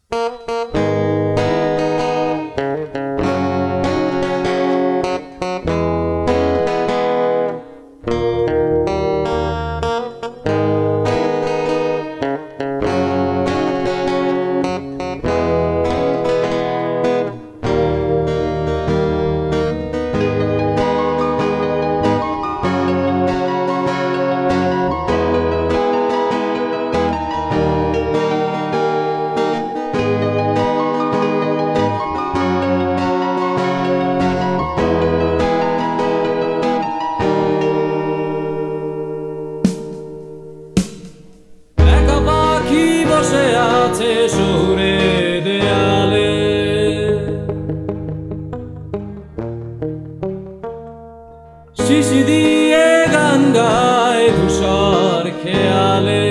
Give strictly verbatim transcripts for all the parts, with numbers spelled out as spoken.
শিশি দিয়ে গান গায় ধূসর খেয়ালে,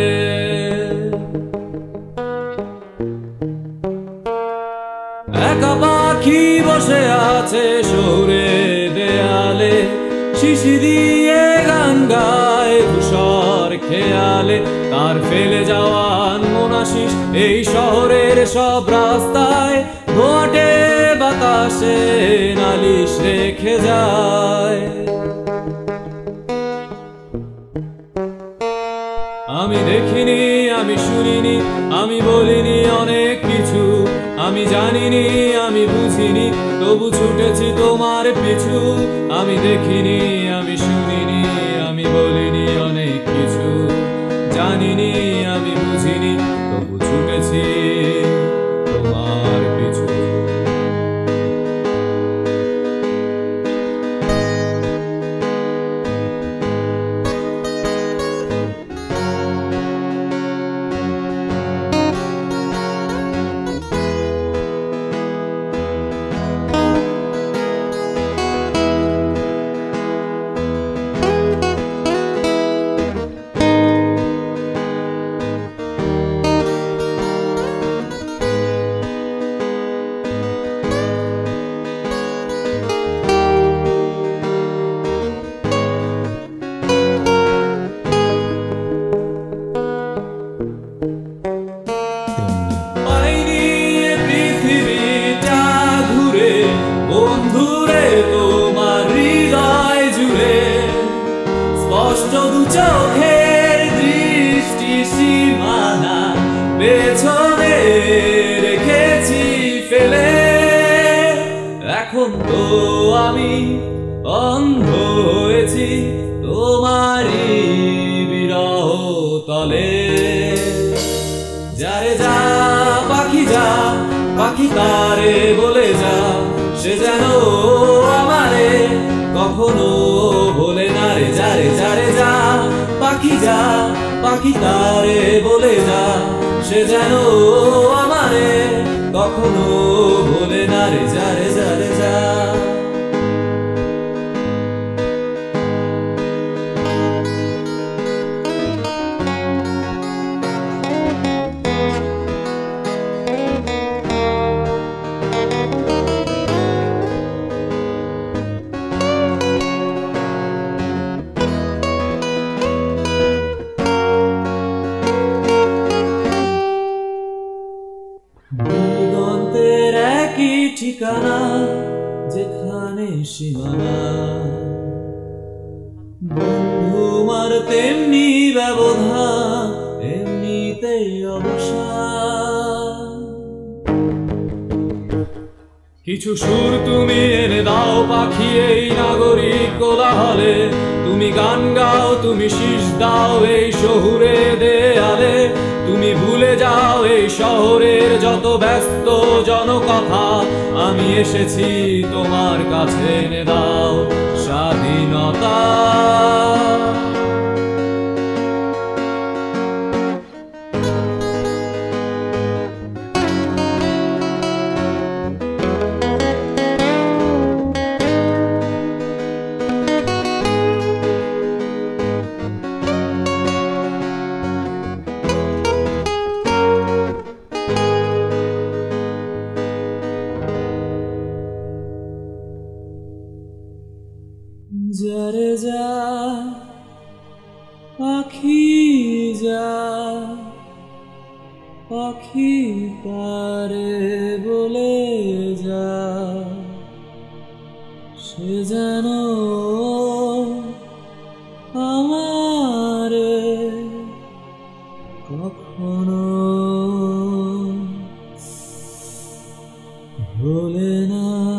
একা পাখি বসে আছে শহুরে দেয়ালে। শিশি দিয়ে গান গায় ধূসর খেয়ালে, তার ফেলে যাওয়ান মোনাশিস এই শহরের সব রাস্তায় ঘোটে বাতাসে নালিশ রেখে যায়। আমি দেখিনি, আমি শুনিনি, আমি বলিনি অনেক কিছু, আমি জানিনি, আমি বুঝিনি, তবু ছুটেছি তোমার পিছু। আমি দেখিনি, আমি শুনিনি, আমি বলিনি অনেক কিছু, জানিনি, আমি বুঝিনি, তবু ছুটেছি তোমার পিছু। চোখের দৃষ্টি সীমানা পেছনে রেখেছি ফেলে, এখন তো আমি অন্ধ হয়েছি তোমারই বিরহ তলে। যারে যা পাখি যা, পাখি তারে বলে যা, সে যেন আমারে কখনো বলে না রে। যারে যারে যা পাখি যা, পাখি তারে বলে যা, সে যেন আমারে কখনো বলে না রে। যারে যারে যা দিগন্তের একই ঠিকানা, যেখানে সীমানা বন্ধুমার তেমনি ব্যবধান, এমনিতে অবসান। কিছু সুর তুমি এনে দাও পাখি এই নাগরিক কোলাহলে, তুমি গান গাও, তুমি শীষ দাও এই শহুরে দেয়ালে। তুমি ভুলে যাও এই শহরের যত ব্যস্ত জনকথা, আমি এসেছি তোমার কাছে, এনে দাও স্বাধীনতা। যারে যা পাখি যা, পাখি পারে বলে যা, সে যেন আমারে কখনো ভোলে না।